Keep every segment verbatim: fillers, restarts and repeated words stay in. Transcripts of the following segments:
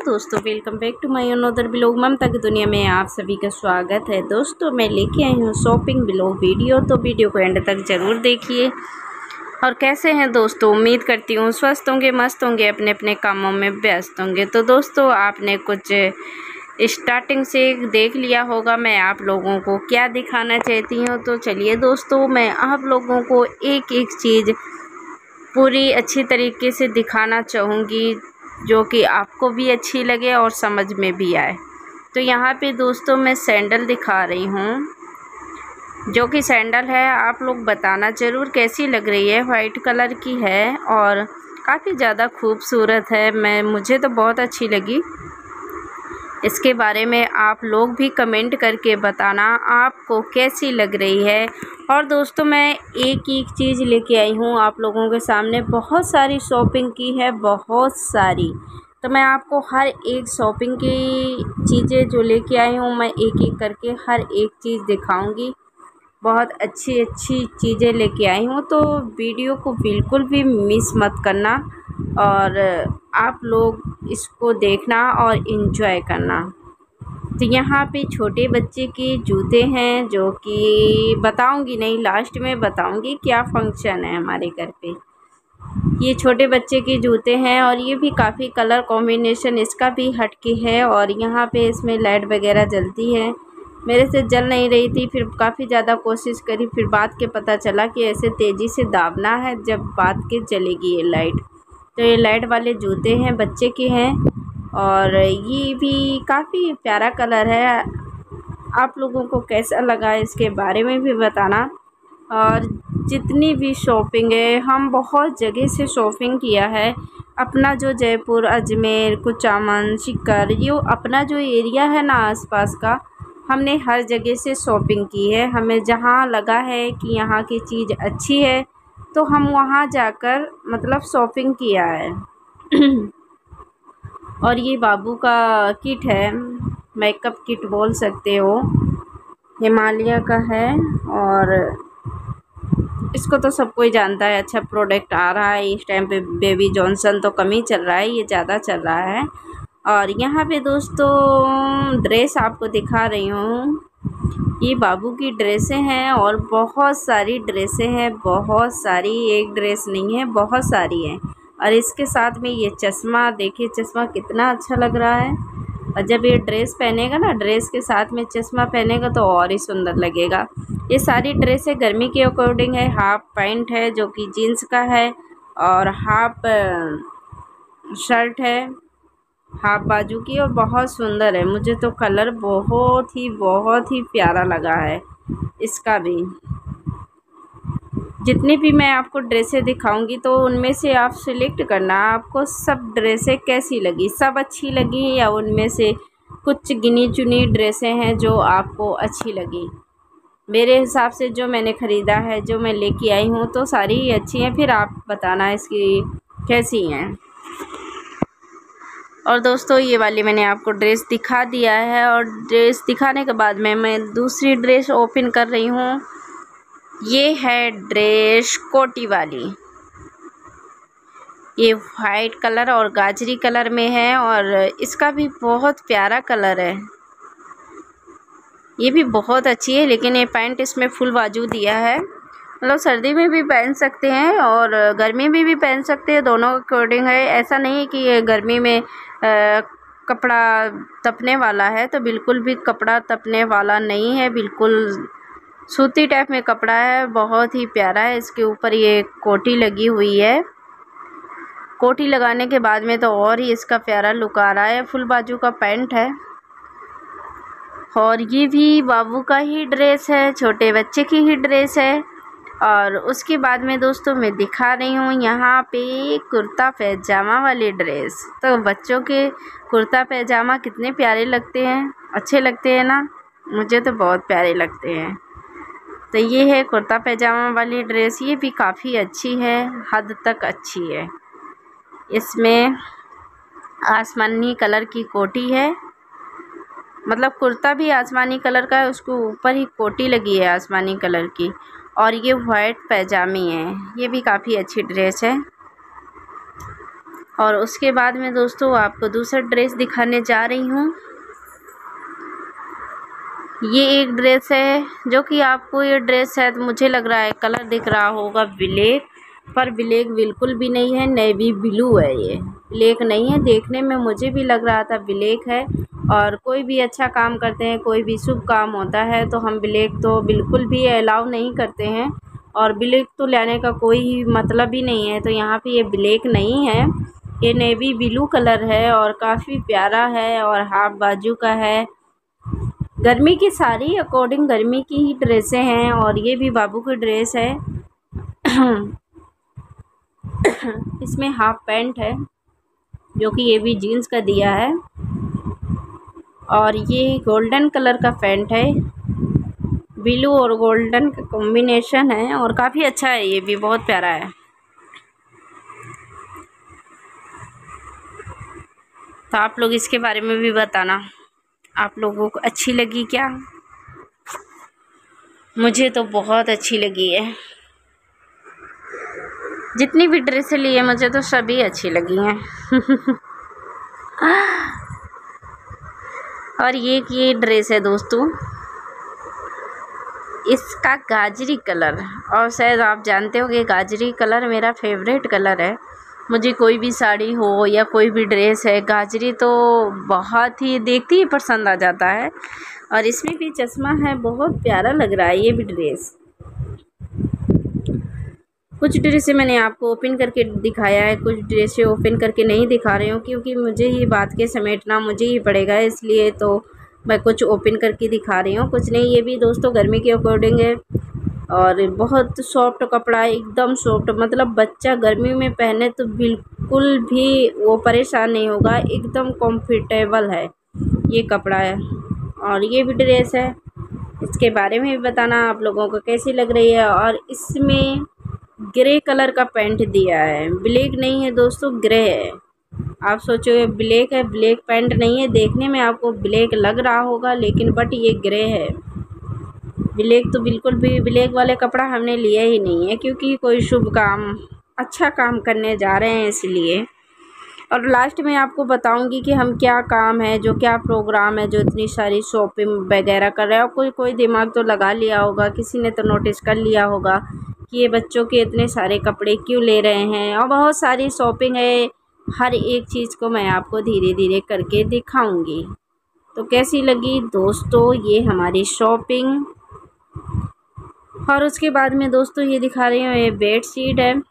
दोस्तों, welcome back to my another blog. Mamta की दुनिया में आप सभी का स्वागत है। दोस्तों, मैं लेके आई हूँ शॉपिंग ब्लॉग वीडियो, तो वीडियो को एंड तक ज़रूर देखिए। और कैसे हैं दोस्तों, उम्मीद करती हूँ स्वस्थ होंगे, मस्त होंगे, अपने अपने कामों में व्यस्त होंगे। तो दोस्तों, आपने कुछ स्टार्टिंग से देख लिया होगा मैं आप लोगों को क्या दिखाना चाहती हूँ। तो चलिए दोस्तों, मैं आप लोगों को एक एक चीज़ पूरी अच्छी तरीके से दिखाना चाहूँगी, जो कि आपको भी अच्छी लगे और समझ में भी आए। तो यहाँ पे दोस्तों मैं सैंडल दिखा रही हूँ, जो कि सैंडल है, आप लोग बताना ज़रूर कैसी लग रही है। वाइट कलर की है और काफ़ी ज़्यादा खूबसूरत है। मैं मुझे तो बहुत अच्छी लगी। इसके बारे में आप लोग भी कमेंट करके बताना आपको कैसी लग रही है। और दोस्तों, मैं एक एक चीज़ लेके आई हूँ आप लोगों के सामने। बहुत सारी शॉपिंग की है, बहुत सारी। तो मैं आपको हर एक शॉपिंग की चीज़ें जो लेके आई हूँ, मैं एक एक करके हर एक चीज़ दिखाऊंगी। बहुत अच्छी अच्छी चीज़ें लेके आई हूँ, तो वीडियो को बिल्कुल भी मिस मत करना और आप लोग इसको देखना और इन्जॉय करना। तो यहाँ पे छोटे बच्चे के जूते हैं, जो कि बताऊंगी नहीं, लास्ट में बताऊंगी क्या फंक्शन है हमारे घर पे। ये छोटे बच्चे के जूते हैं और ये भी काफ़ी कलर कॉम्बिनेशन इसका भी हटके है। और यहाँ पे इसमें लाइट वगैरह जलती है, मेरे से जल नहीं रही थी। फिर काफ़ी ज़्यादा कोशिश करी, फिर बात के पता चला कि ऐसे तेज़ी से दाबना है, जब बात के चलेगी ये लाइट। तो ये लाइट वाले जूते हैं, बच्चे के हैं और ये भी काफ़ी प्यारा कलर है। आप लोगों को कैसा लगा इसके बारे में भी बताना। और जितनी भी शॉपिंग है, हम बहुत जगह से शॉपिंग किया है। अपना जो जयपुर, अजमेर, कुचामन, सीकर, ये अपना जो एरिया है ना आसपास का, हमने हर जगह से शॉपिंग की है। हमें जहाँ लगा है कि यहाँ की चीज़ अच्छी है, तो हम वहाँ जाकर मतलब शॉपिंग किया है। और ये बाबू का किट है, मेकअप किट बोल सकते हो, हिमालय का है। और इसको तो सब कोई जानता है, अच्छा प्रोडक्ट आ रहा है इस टाइम पे। बेबी जॉनसन तो कम ही चल रहा है, ये ज़्यादा चल रहा है। और यहाँ पे दोस्तों ड्रेस आपको दिखा रही हूँ, ये बाबू की ड्रेसें हैं और बहुत सारी ड्रेसें हैं, बहुत सारी, एक ड्रेस नहीं है, बहुत सारी हैं। और इसके साथ में ये चश्मा, देखिए चश्मा कितना अच्छा लग रहा है। और जब ये ड्रेस पहनेगा ना, ड्रेस के साथ में चश्मा पहनेगा तो और ही सुंदर लगेगा। ये सारी ड्रेसें गर्मी के अकॉर्डिंग है। हाफ पैंट है जो कि जीन्स का है, और हाफ शर्ट है, हाफ बाजू की, और बहुत सुंदर है। मुझे तो कलर बहुत ही बहुत ही प्यारा लगा है इसका भी। जितनी भी मैं आपको ड्रेसें दिखाऊंगी, तो उनमें से आप सिलेक्ट करना आपको सब ड्रेसें कैसी लगी, सब अच्छी लगी या उनमें से कुछ गिनी चुनी ड्रेसें हैं जो आपको अच्छी लगी। मेरे हिसाब से जो मैंने ख़रीदा है, जो मैं लेके आई हूँ, तो सारी ही अच्छी हैं। फिर आप बताना इसकी कैसी हैं। और दोस्तों, ये वाली मैंने आपको ड्रेस दिखा दिया है, और ड्रेस दिखाने के बाद में मैं दूसरी ड्रेस ओपन कर रही हूँ। ये है ड्रेस कोटी वाली, ये वाइट कलर और गाजरी कलर में है, और इसका भी बहुत प्यारा कलर है। ये भी बहुत अच्छी है, लेकिन ये पैंट इसमें फुल बाजू दिया है। मतलब सर्दी में भी पहन सकते हैं और गर्मी में भी पहन सकते हैं, दोनों अकॉर्डिंग है। ऐसा नहीं है कि ये गर्मी में आ, कपड़ा तपने वाला है, तो बिल्कुल भी कपड़ा तपने वाला नहीं है, बिल्कुल सूती टाइप में कपड़ा है, बहुत ही प्यारा है। इसके ऊपर ये कोटी लगी हुई है। कोटी लगाने के बाद में तो और ही इसका प्यारा लुक आ रहा है। फुल बाजू का पैंट है, और ये भी बाबू का ही ड्रेस है, छोटे बच्चे की ही ड्रेस है। और उसके बाद में दोस्तों मैं दिखा रही हूँ यहाँ पे कुर्ता पैजामा वाली ड्रेस। तो बच्चों के कुर्ता पैजामा कितने प्यारे लगते हैं, अच्छे लगते हैं ना, मुझे तो बहुत प्यारे लगते हैं। तो ये है कुर्ता पैजामा वाली ड्रेस, ये भी काफ़ी अच्छी है, हद तक अच्छी है। इसमें आसमानी कलर की कोटी है, मतलब कुर्ता भी आसमानी कलर का है, उसको ऊपर ही कोटी लगी है आसमानी कलर की। और ये वाइट पैजामी है, ये भी काफ़ी अच्छी ड्रेस है। और उसके बाद में दोस्तों आपको दूसरा ड्रेस दिखाने जा रही हूँ। ये एक ड्रेस है जो कि आपको ये ड्रेस शायद मुझे लग रहा है कलर दिख रहा होगा ब्लैक, पर ब्लैक बिल्कुल भी नहीं है, नेवी ब्लू है। ये ब्लैक नहीं है, देखने में मुझे भी लग रहा था ब्लैक है। और कोई भी अच्छा काम करते हैं, कोई भी शुभ काम होता है तो हम ब्लैक तो बिल्कुल भी अलाउ नहीं करते हैं, और ब्लैक तो लेने का कोई मतलब ही नहीं है। तो यहाँ पे ये ब्लैक नहीं है, ये नेवी ब्लू कलर है और काफ़ी प्यारा है और हाफ बाजू का है। गर्मी की सारी अकॉर्डिंग गर्मी की ही ड्रेसें हैं, और ये भी बाबू की ड्रेस है। इसमें हाफ पैंट है जो कि ये भी जीन्स का दिया है, और ये गोल्डन कलर का पैंट है, ब्लू और गोल्डन का कॉम्बिनेशन है और काफ़ी अच्छा है, ये भी बहुत प्यारा है। तो आप लोग इसके बारे में भी बताना, आप लोगों को अच्छी लगी क्या? मुझे तो बहुत अच्छी लगी है। जितनी भी ड्रेसें ली है मुझे तो सभी अच्छी लगी हैं। और ये ये ड्रेस है दोस्तों, इसका गाजरी कलर, और शायद आप जानते हो कि गाजरी कलर मेरा फेवरेट कलर है। मुझे कोई भी साड़ी हो या कोई भी ड्रेस है, गाजरी तो बहुत ही देखती ही पसंद आ जाता है। और इसमें भी चश्मा है, बहुत प्यारा लग रहा है ये भी ड्रेस। कुछ ड्रेसें मैंने आपको ओपन करके दिखाया है, कुछ ड्रेसें ओपन करके नहीं दिखा रही हूँ, क्योंकि मुझे ही बात के समेटना मुझे ही पड़ेगा, इसलिए तो मैं कुछ ओपन करके दिखा रही हूँ, कुछ नहीं। ये भी दोस्तों गर्मी के अकॉर्डिंग है और बहुत सॉफ्ट कपड़ा है, एकदम सॉफ्ट, मतलब बच्चा गर्मी में पहने तो बिल्कुल भी वो परेशान नहीं होगा, एकदम कंफर्टेबल है ये कपड़ा है। और ये भी ड्रेस है, इसके बारे में भी बताना आप लोगों को कैसी लग रही है। और इसमें ग्रे कलर का पैंट दिया है, ब्लैक नहीं है दोस्तों, ग्रे है। आप सोचोगे ब्लैक है, ब्लैक पैंट नहीं है, देखने में आपको ब्लैक लग रहा होगा लेकिन बट ये ग्रे है। ब्लैक तो बिल्कुल भी, ब्लैक वाले कपड़ा हमने लिया ही नहीं है, क्योंकि कोई शुभ काम अच्छा काम करने जा रहे हैं इसलिए। और लास्ट में आपको बताऊंगी कि हम क्या काम है, जो क्या प्रोग्राम है, जो इतनी सारी शॉपिंग वगैरह कर रहे हैं। और कोई कोई दिमाग तो लगा लिया होगा, किसी ने तो नोटिस कर लिया होगा कि ये बच्चों के इतने सारे कपड़े क्यों ले रहे हैं। और बहुत सारी शॉपिंग है, हर एक चीज़ को मैं आपको धीरे धीरे करके दिखाऊंगी। तो कैसी लगी दोस्तों ये हमारी शॉपिंग। और उसके बाद में दोस्तों ये दिखा रही हूँ, ये बेड शीट है,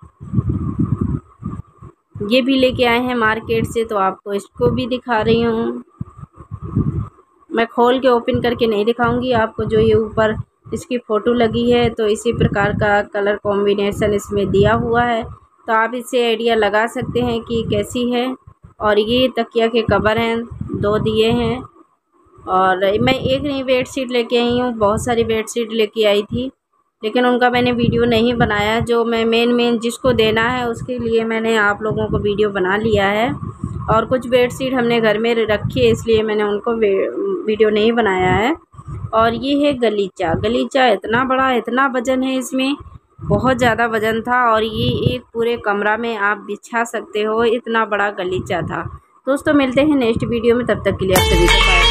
ये भी लेके आए हैं मार्केट से, तो आपको इसको भी दिखा रही हूँ। मैं खोल के ओपन करके नहीं दिखाऊंगी आपको, जो ये ऊपर इसकी फ़ोटो लगी है तो इसी प्रकार का कलर कॉम्बिनेशन इसमें दिया हुआ है, तो आप इससे आइडिया लगा सकते हैं कि कैसी है। और ये तकिया के कवर हैं, दो दिए हैं। और मैं एक नहीं बेडशीट लेके आई हूँ, बहुत सारी बेडशीट लेके आई थी, लेकिन उनका मैंने वीडियो नहीं बनाया। जो मैं मेन मेन जिसको देना है उसके लिए मैंने आप लोगों को वीडियो बना लिया है। और कुछ बेडशीट हमने घर में रखी है, इसलिए मैंने उनको वीडियो नहीं बनाया है। और ये है गलीचा, गलीचा इतना बड़ा, इतना वज़न है इसमें, बहुत ज़्यादा वज़न था। और ये एक पूरे कमरा में आप बिछा सकते हो, इतना बड़ा गलीचा था। दोस्तों मिलते हैं नेक्स्ट वीडियो में, तब तक के लिए आप सभी को बाय।